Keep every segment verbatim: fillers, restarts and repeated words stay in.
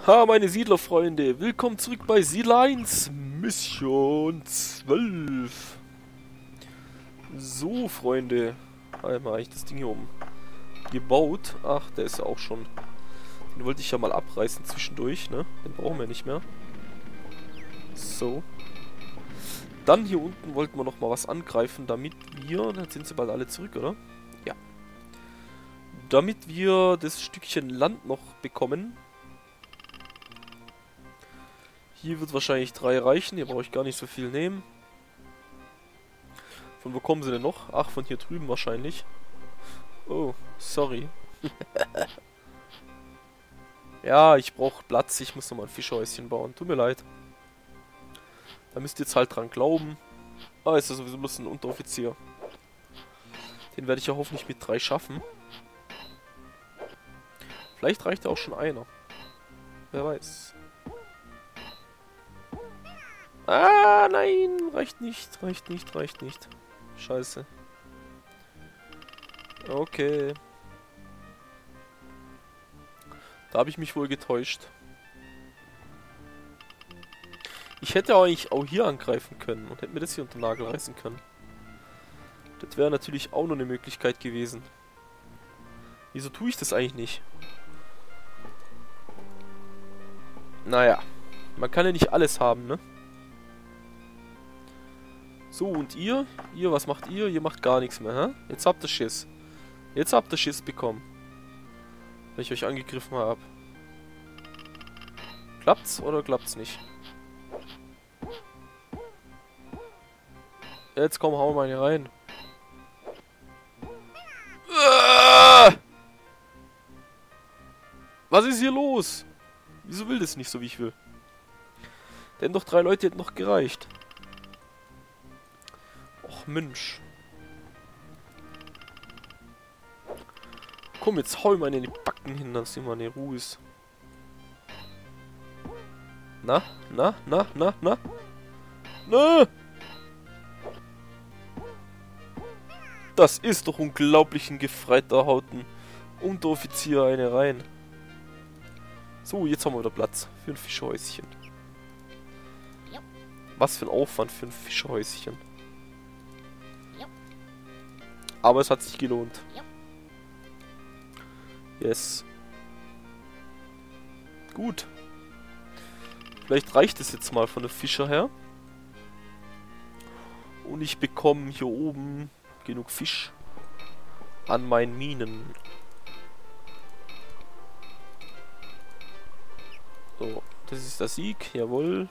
Ha, meine Siedlerfreunde, willkommen zurück bei Siedler eins, Mission zwölf. So, Freunde, einmal habe ich das Ding hier oben gebaut. Ach, der ist ja auch schon. Den wollte ich ja mal abreißen zwischendurch, ne? Den brauchen wir nicht mehr. So. Dann hier unten wollten wir noch mal was angreifen, damit wir... Dann sind sie bald alle zurück, oder? Ja. Damit wir das Stückchen Land noch bekommen. Hier wird wahrscheinlich drei reichen. Hier brauche ich gar nicht so viel nehmen. Von wo kommen sie denn noch? Ach, von hier drüben wahrscheinlich. Oh, sorry. Ja, ich brauche Platz. Ich muss nochmal ein Fischerhäuschen bauen. Tut mir leid. Da müsst ihr jetzt halt dran glauben. Ah, ist ja sowieso bloß ein Unteroffizier. Den werde ich ja hoffentlich mit drei schaffen. Vielleicht reicht ja auch schon einer. Wer weiß. Ah, nein, reicht nicht, reicht nicht, reicht nicht. Scheiße. Okay. Da habe ich mich wohl getäuscht. Ich hätte eigentlich auch hier angreifen können und hätte mir das hier unter den Nagel reißen können. Das wäre natürlich auch noch eine Möglichkeit gewesen. Wieso tue ich das eigentlich nicht? Naja, man kann ja nicht alles haben, ne? So, und ihr? Ihr, was macht ihr? Ihr macht gar nichts mehr, hä? Jetzt habt ihr Schiss. Jetzt habt ihr Schiss bekommen. Wenn ich euch angegriffen habe. Klappt's oder klappt's nicht? Jetzt komm, hau mal hier rein. Was ist hier los? Wieso will das nicht so, wie ich will? Denn doch drei Leute hätten noch gereicht. Och, Mensch. Komm, jetzt hau ich mal in die Backen hin, dass hier mal eine Ruhe ist. Na, na, na, na, na? Na! Das ist doch unglaublich ein gefreiter Hauten. Unteroffizier eine rein. So, jetzt haben wir wieder Platz für ein Fischerhäuschen. Was für ein Aufwand für ein Fischerhäuschen. Aber es hat sich gelohnt. Yes. Gut. Vielleicht reicht es jetzt mal von der Fischer her. Und ich bekomme hier oben genug Fisch an meinen Minen. So, das ist der Sieg, jawohl.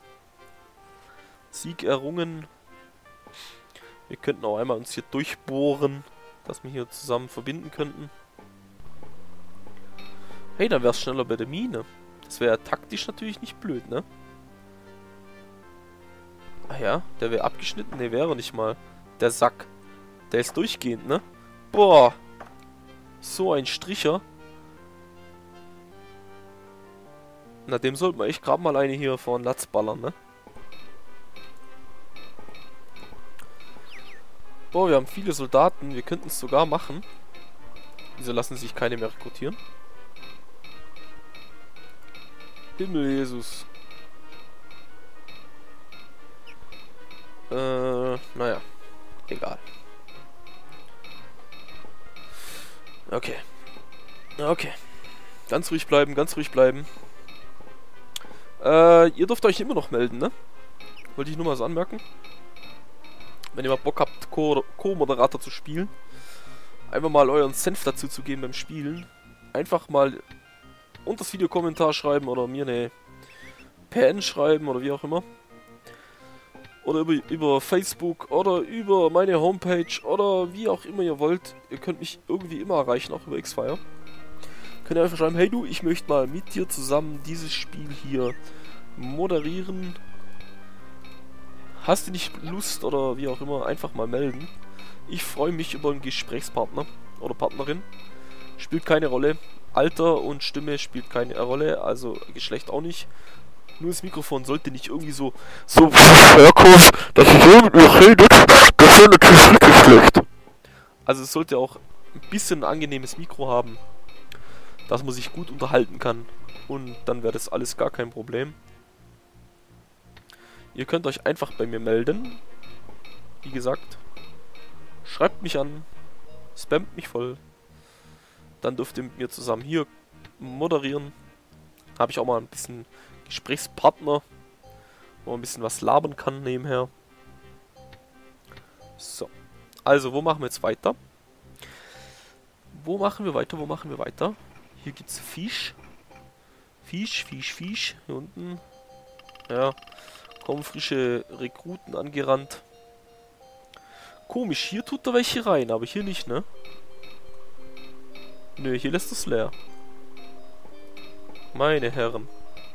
Sieg errungen. Wir könnten auch einmal uns hier durchbohren, dass wir hier zusammen verbinden könnten. Hey, dann wäre es schneller bei der Mine. Das wäre taktisch natürlich nicht blöd, ne? Ah ja, der wäre abgeschnitten. Ne, wäre nicht mal. Der Sack. Der ist durchgehend, ne? Boah. So ein Stricher. Na, dem sollten wir echt gerade mal eine hier vor den Latz ballern, ne? Boah, wir haben viele Soldaten. Wir könnten es sogar machen. Wieso lassen sich keine mehr rekrutieren? Himmel Jesus. Äh, naja. Egal. Okay. Okay. Ganz ruhig bleiben, ganz ruhig bleiben. Äh, ihr dürft euch immer noch melden, ne? Wollte ich nur mal so anmerken. Wenn ihr mal Bock habt, Co-Moderator zu spielen. Einfach mal euren Senf dazu zu geben beim Spielen. Einfach mal unter das Videokommentar schreiben oder mir eine P N schreiben oder wie auch immer. Oder über, über Facebook oder über meine Homepage oder wie auch immer ihr wollt. Ihr könnt mich irgendwie immer erreichen, auch über Xfire. Könnt ihr einfach schreiben, hey du, ich möchte mal mit dir zusammen dieses Spiel hier moderieren. Hast du nicht Lust oder wie auch immer, einfach mal melden. Ich freue mich über einen Gesprächspartner oder Partnerin. Spielt keine Rolle. Alter und Stimme spielt keine Rolle, also Geschlecht auch nicht. Nur das Mikrofon sollte nicht irgendwie so so herkommen, dass ihr so mit mir redet. Das wäre natürlich wirklich schlecht. Also es sollte auch ein bisschen ein angenehmes Mikro haben. dass man sich gut unterhalten kann. Und dann wäre das alles gar kein Problem. Ihr könnt euch einfach bei mir melden. Wie gesagt, schreibt mich an, spammt mich voll. Dann dürft ihr mit mir zusammen hier moderieren. Habe ich auch mal ein bisschen Gesprächspartner, wo man ein bisschen was labern kann nebenher. So, also wo machen wir jetzt weiter? Wo machen wir weiter? Wo machen wir weiter? Hier gibt es Fisch. Fisch, Fisch, Fisch. Hier unten. Ja, kommen frische Rekruten angerannt. Komisch, hier tut er welche rein, aber hier nicht, ne? Nö, hier lässt es leer. Meine Herren.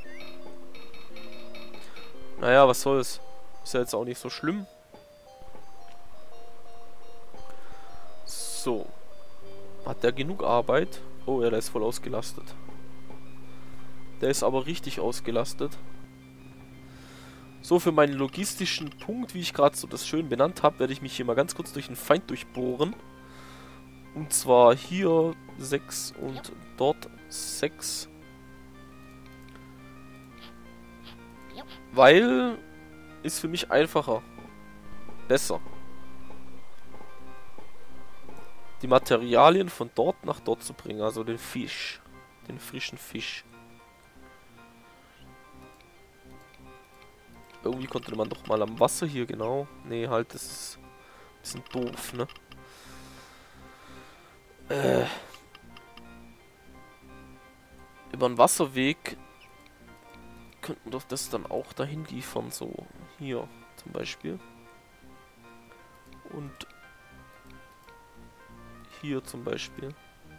Naja, was soll's. Ist ja jetzt auch nicht so schlimm. So. Hat der genug Arbeit? Oh ja, der ist voll ausgelastet. Der ist aber richtig ausgelastet. So, für meinen logistischen Punkt, wie ich gerade so das schön benannt habe, werde ich mich hier mal ganz kurz durch den Feind durchbohren. Und zwar hier sechs und dort sechs. Weil ist für mich einfacher. Besser. Die Materialien von dort nach dort zu bringen. Also den Fisch. Den frischen Fisch. Irgendwie konnte man doch mal am Wasser hier, genau. Nee, halt, das ist ein bisschen doof, ne? Äh. Über einen Wasserweg könnten wir doch das dann auch dahin liefern, so. Hier zum Beispiel. Und hier zum Beispiel.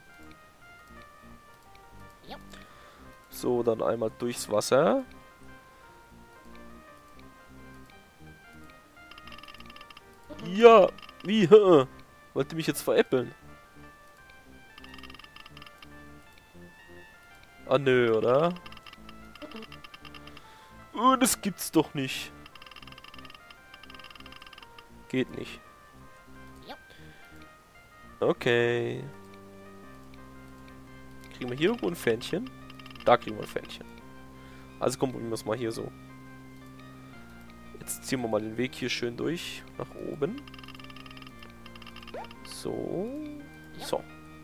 So, dann einmal durchs Wasser. Ja, wie? Hä? Wollt ihr mich jetzt veräppeln? Ah, nö, oder? Oh, das gibt's doch nicht. Geht nicht. Okay. Kriegen wir hier irgendwo ein Fähnchen? Da kriegen wir ein Fähnchen. Also komm, probieren wir es mal hier so. Jetzt ziehen wir mal den Weg hier schön durch. Nach oben. So. So.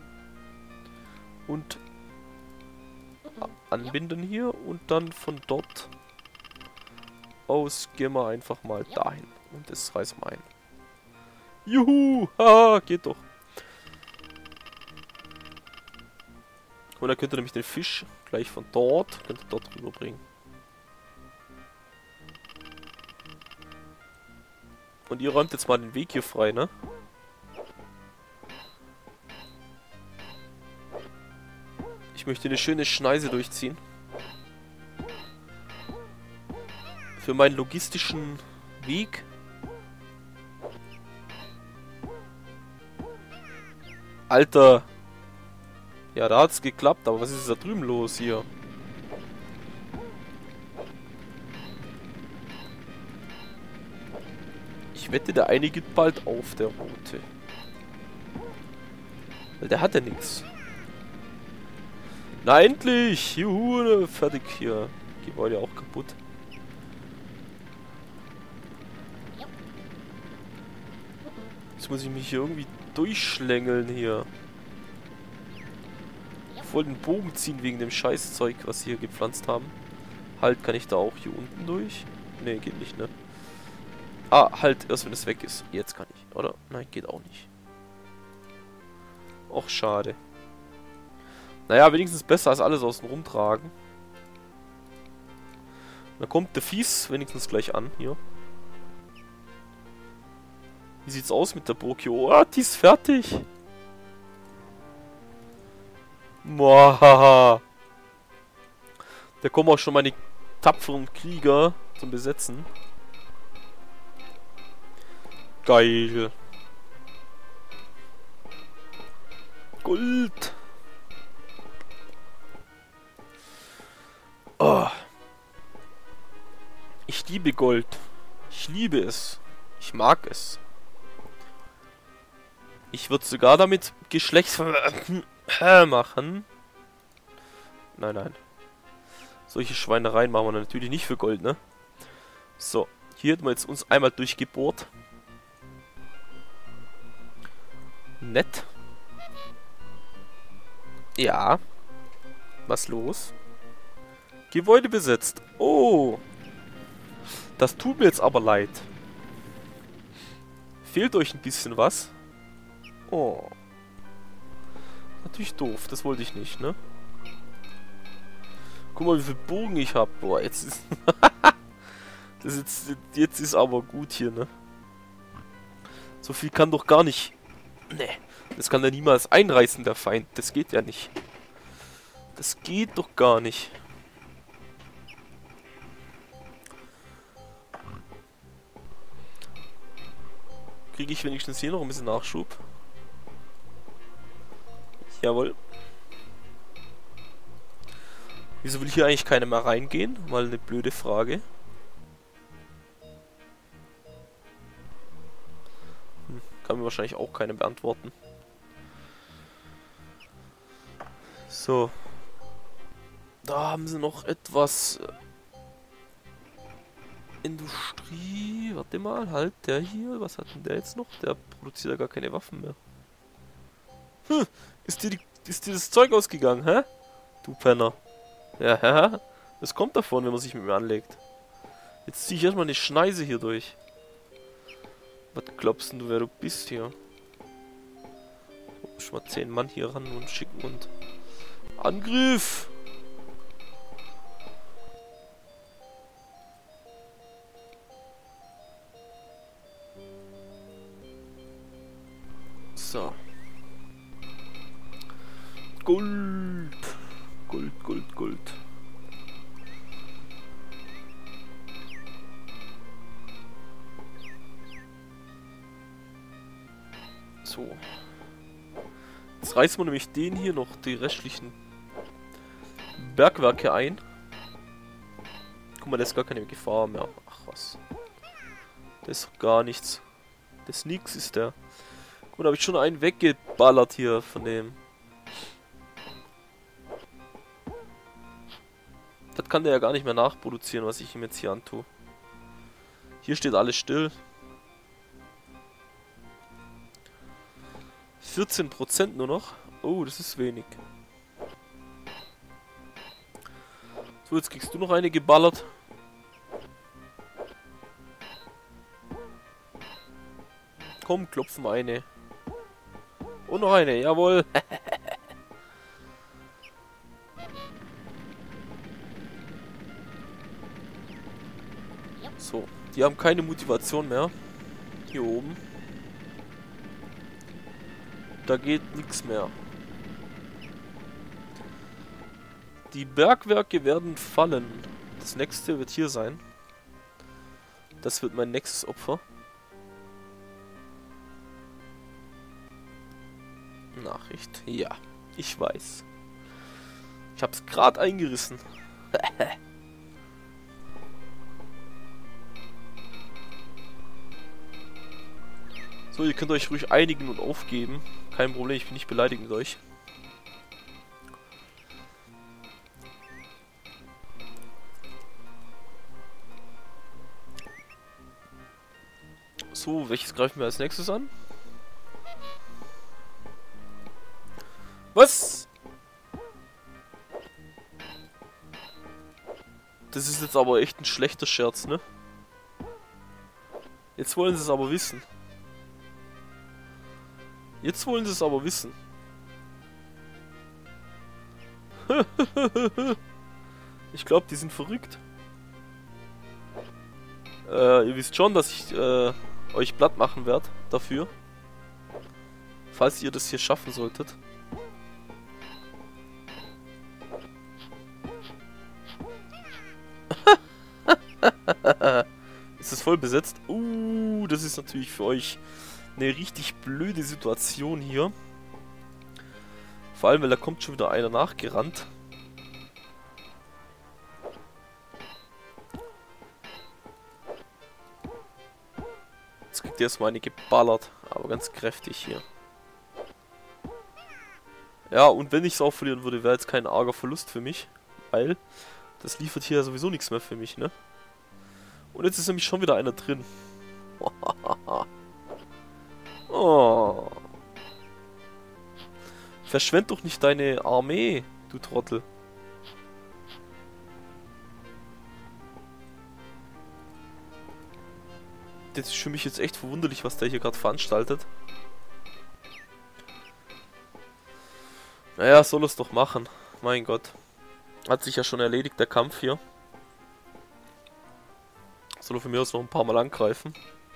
Und anbinden hier. Und dann von dort aus gehen wir einfach mal dahin. Und das reißen wir ein. Juhu! Haha, geht doch. Und dann könnt ihr nämlich den Fisch gleich von dort, könnt ihr dort rüberbringen. Und ihr räumt jetzt mal den Weg hier frei, ne? Ich möchte eine schöne Schneise durchziehen. Für meinen logistischen Weg. Alter! Ja, da hat's geklappt, aber was ist da drüben los hier? Ich wette, der eine gibt bald auf, der Rote. Weil der hat ja nichts. Na endlich! Juhu, fertig hier. Gebäude auch kaputt. Jetzt muss ich mich hier irgendwie durchschlängeln hier. Ich wollte den Bogen ziehen wegen dem Scheißzeug, was sie hier gepflanzt haben. Halt, kann ich da auch hier unten durch? Ne, geht nicht, ne? Ah, halt, erst wenn es weg ist. Jetzt kann ich, oder? Nein, geht auch nicht. Och, schade. Naja, wenigstens besser als alles außen rumtragen. Da kommt der Fies wenigstens gleich an, hier. Wie sieht's aus mit der Burg hier? Oh, die ist fertig. Moahaha. Da kommen auch schon meine tapferen Krieger zum Besetzen. Geil. Gold. Oh. Ich liebe Gold. Ich liebe es. Ich mag es. Ich würde sogar damit Geschlechtsver machen. nein, nein. Solche Schweinereien machen wir natürlich nicht für Gold, ne? So, hier hätten wir jetzt uns einmal durchgebohrt. Nett. Ja. Was los? Gebäude besetzt. Oh. Das tut mir jetzt aber leid. Fehlt euch ein bisschen was? Oh. Natürlich doof. Das wollte ich nicht, ne? Guck mal, wie viel Bogen ich habe. Boah, jetzt ist... das jetzt, jetzt ist aber gut hier, ne? So viel kann doch gar nicht... Ne, das kann er niemals einreißen, der Feind. Das geht ja nicht. Das geht doch gar nicht. Kriege ich wenigstens hier noch ein bisschen Nachschub? Jawohl. Wieso will hier eigentlich keiner mehr reingehen? Mal eine blöde Frage. Hm, kann mir wahrscheinlich auch keiner beantworten. So. Da haben sie noch etwas... Industrie... Warte mal, halt, der hier, was hat denn der jetzt noch? Der produziert ja gar keine Waffen mehr. Hm, ist dir, die, ist dir das Zeug ausgegangen, hä? Du Penner. Ja, ja, das kommt davon, wenn man sich mit mir anlegt. Jetzt ziehe ich erstmal eine Schneise hier durch. Was glaubst du, wer du bist hier? Schon mal zehn Mann hier ran und schicken und... Angriff! So. Gold! Gold, Gold, Gold. So. Jetzt reißen wir nämlich den hier noch, die restlichen Bergwerke ein. Guck mal, da ist gar keine Gefahr mehr. Ach was. Das ist gar nichts. Das nix ist der. Guck mal, da habe ich schon einen weggeballert hier von dem. Das kann der ja gar nicht mehr nachproduzieren, was ich ihm jetzt hier antue. Hier steht alles still. vierzehn Prozent nur noch. Oh, das ist wenig. So, jetzt kriegst du noch eine geballert. Komm, klopfen eine. Und noch eine, jawohl. So, die haben keine Motivation mehr. Hier oben. Da geht nichts mehr. Die Bergwerke werden fallen. Das nächste wird hier sein. Das wird mein nächstes Opfer. Nachricht. Ja, ich weiß. Ich hab's gerade eingerissen. So, ihr könnt euch ruhig einigen und aufgeben. Kein Problem, ich bin nicht beleidigt mit euch. So, welches greifen wir als nächstes an? Was? Das ist jetzt aber echt ein schlechter Scherz, ne? Jetzt wollen sie es aber wissen. Jetzt wollen sie es aber wissen. Ich glaube, die sind verrückt. Äh, ihr wisst schon, dass ich äh, euch platt machen werde dafür. Falls ihr das hier schaffen solltet. Ist es voll besetzt? Uh, das ist natürlich für euch eine richtig blöde Situation hier. Vor allem, weil da kommt schon wieder einer nachgerannt. Jetzt kriegt ihr erstmal eine geballert, aber ganz kräftig hier. Ja, und wenn ich es auch verlieren würde, wäre jetzt kein arger Verlust für mich. Weil das liefert hier sowieso nichts mehr für mich, ne? Und jetzt ist nämlich schon wieder einer drin. Oh. Verschwend doch nicht deine Armee, du Trottel. Das ist für mich jetzt echt verwunderlich, was der hier gerade veranstaltet. Naja, soll es doch machen. Mein Gott. Hat sich ja schon erledigt, der Kampf hier. Soll er von mir aus noch ein paar Mal angreifen.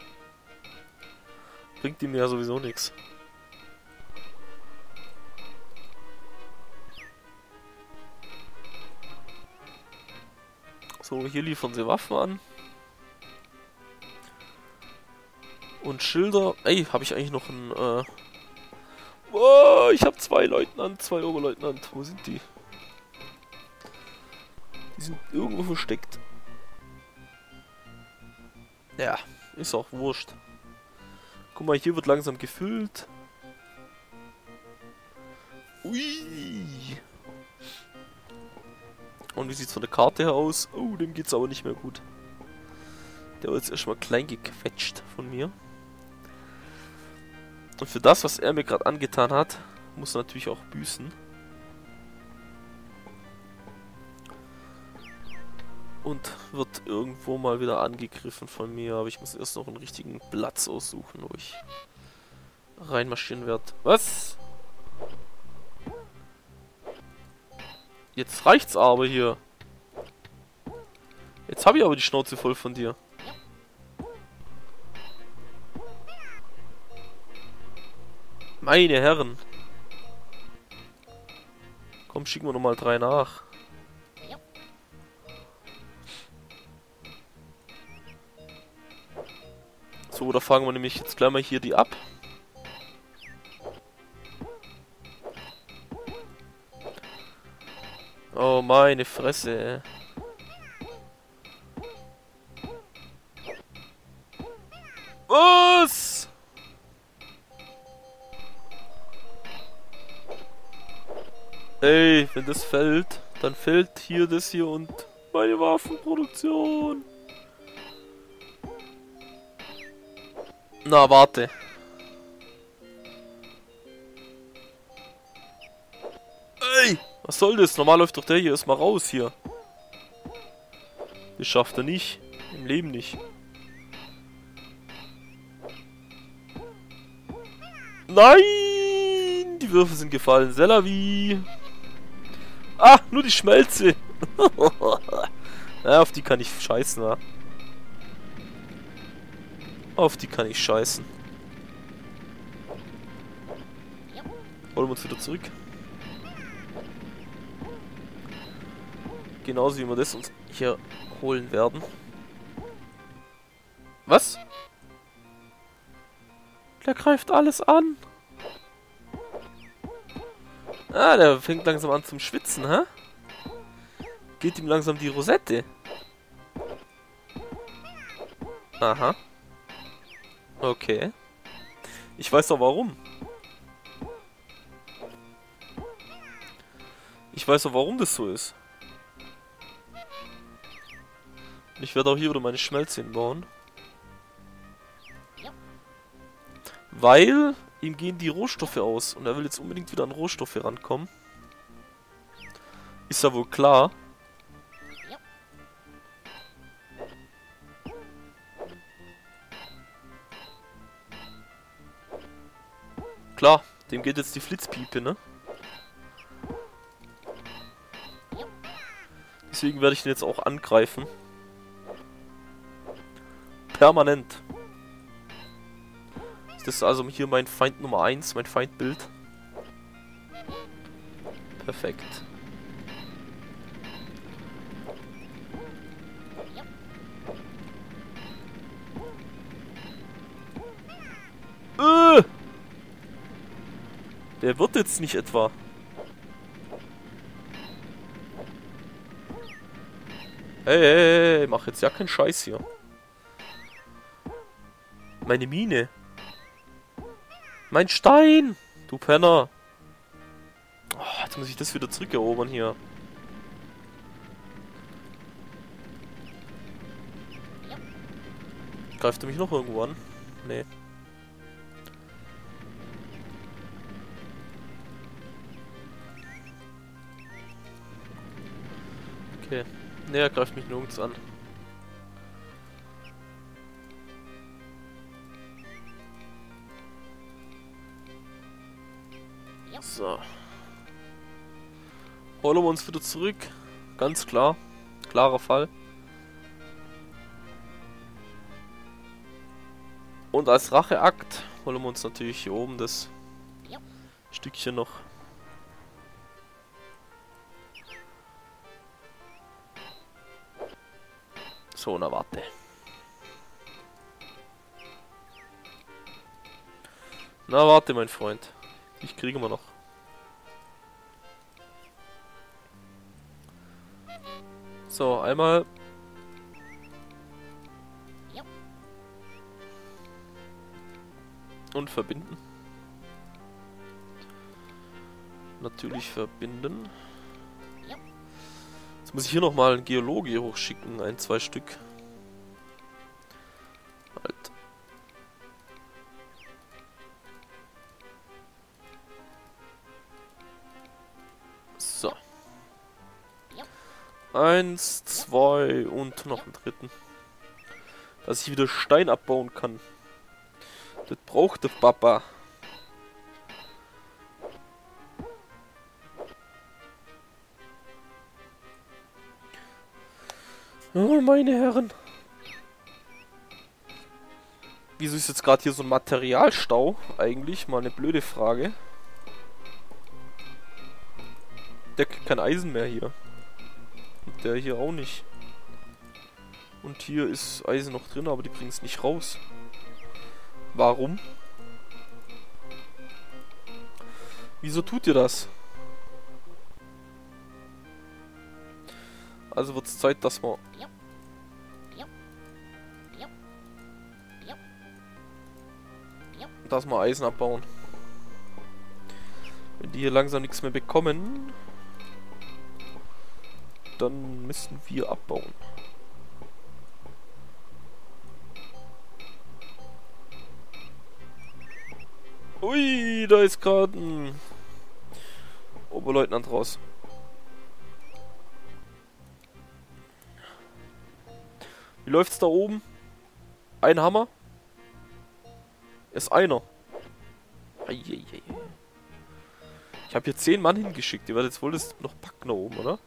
Bringt ihm ja sowieso nichts. So, hier liefern sie Waffen an. Und Schilder. Ey, habe ich eigentlich noch ein... Äh oh, ich habe zwei Leutnant, zwei Oberleutnant. Wo sind die? Die sind irgendwo versteckt. Ja, ist auch wurscht. Guck mal, hier wird langsam gefüllt. Ui. Und wie sieht's von der Karte her aus? Oh, dem geht's aber nicht mehr gut. Der wird jetzt erstmal klein gequetscht von mir. Und für das, was er mir gerade angetan hat, muss er natürlich auch büßen. Und wird irgendwo mal wieder angegriffen von mir. Aber ich muss erst noch einen richtigen Platz aussuchen, wo ich reinmarschieren werde. Was? Jetzt reicht's aber hier. Jetzt habe ich aber die Schnauze voll von dir. Meine Herren. Komm, schicken wir nochmal drei nach. So, da fangen wir nämlich jetzt gleich mal hier die ab. Oh, meine Fresse. Was? Ey, wenn das fällt, dann fällt hier das hier und meine Waffenproduktion. Na, warte. Ey, was soll das? Normal läuft doch der hier erstmal raus hier. Das schafft er nicht. Im Leben nicht. Nein! Die Würfel sind gefallen. Selavi! Ah, nur die Schmelze! Ja, auf die kann ich scheißen, wa? Auf die kann ich scheißen. Holen wir uns wieder zurück. Genauso wie wir das uns hier holen werden. Was? Der greift alles an. Ah, der fängt langsam an zum Schwitzen, hä? Geht ihm langsam die Rosette. Aha. Okay. Ich weiß doch warum. Ich weiß doch warum das so ist. Ich werde auch hier wieder meine Schmelze hinbauen. Weil ihm gehen die Rohstoffe aus und er will jetzt unbedingt wieder an Rohstoffe rankommen. Ist ja wohl klar. Klar, dem geht jetzt die Flitzpiepe, ne? Deswegen werde ich den jetzt auch angreifen. Permanent. Das ist also hier mein Feind Nummer eins, mein Feindbild. Perfekt. Äh! Der wird jetzt nicht etwa. Hey, hey, hey, mach jetzt ja keinen Scheiß hier. Meine Mine. Mein Stein! Du Penner! Oh, jetzt muss ich das wieder zurückerobern hier. Greift er mich noch irgendwo an? Nee. Okay. Nee, er greift mich nirgends an. So. Holen wir uns wieder zurück. Ganz klar. Klarer Fall. Und als Racheakt holen wir uns natürlich hier oben das Stückchen noch. So, na warte. Na warte, mein Freund. Ich kriege wir noch. So, einmal. Und verbinden. Natürlich verbinden. Jetzt muss ich hier nochmal einen Geologe hochschicken. Ein, zwei Stück. Halt. So. Eins, zwei und noch einen dritten. Dass ich wieder Stein abbauen kann. Das braucht der Papa. Oh, meine Herren. Wieso ist jetzt gerade hier so ein Materialstau? Eigentlich mal eine blöde Frage. Der kriegt kein Eisen mehr hier. Und der hier auch nicht. Und hier ist Eisen noch drin, aber die bringen es nicht raus. Warum? Wieso tut ihr das? Also wird es Zeit, dass wir... dass wir Eisen abbauen. Wenn die hier langsam nichts mehr bekommen, dann müssen wir abbauen. Ui, da ist gerade ein Oberleutnant raus. Wie läuft's da oben? Ein Hammer? Ist einer. Eieiei. Ich habe hier zehn Mann hingeschickt. Ihr werdet jetzt wohl das noch packen da oben, oder?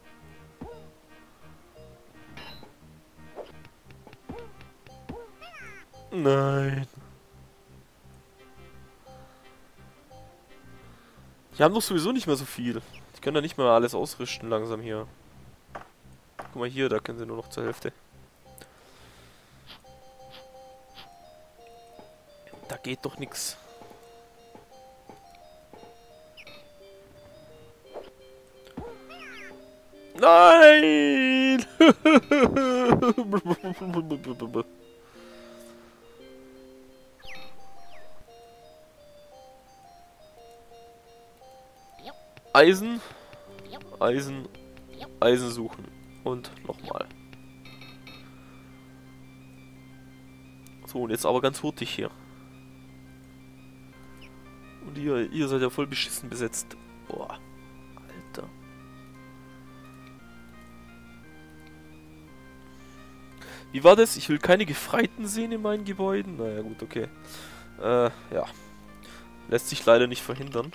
Nein. Die haben doch sowieso nicht mehr so viel. Die können ja nicht mehr alles ausrüsten langsam hier. Guck mal hier, da können sie nur noch zur Hälfte. Da geht doch nichts. Nein! Eisen, Eisen, Eisen suchen und nochmal. So, und jetzt aber ganz hurtig hier. Und ihr, ihr seid ja voll beschissen besetzt. Boah, Alter. Wie war das? Ich will keine Gefreiten sehen in meinen Gebäuden. Naja, gut, okay. Äh, ja. Lässt sich leider nicht verhindern.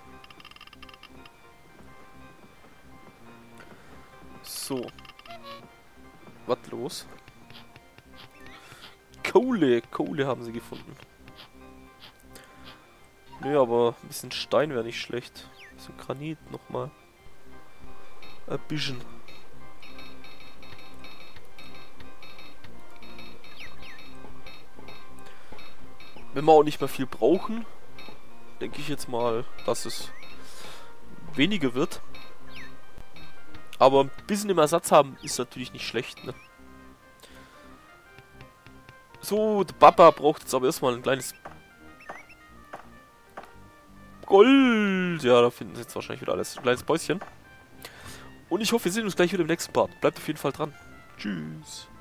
So. Was los? Kohle. Kohle haben sie gefunden. Nö, aber ein bisschen Stein wäre nicht schlecht. Ein bisschen Granit nochmal. Ein bisschen. Wenn wir auch nicht mehr viel brauchen, denke ich jetzt mal, dass es weniger wird. Aber ein bisschen im Ersatz haben ist natürlich nicht schlecht, ne? So, der Papa braucht jetzt aber erstmal ein kleines Gold. Ja, da finden sie jetzt wahrscheinlich wieder alles. Ein kleines Päuschen. Und ich hoffe, wir sehen uns gleich wieder im nächsten Part. Bleibt auf jeden Fall dran. Tschüss.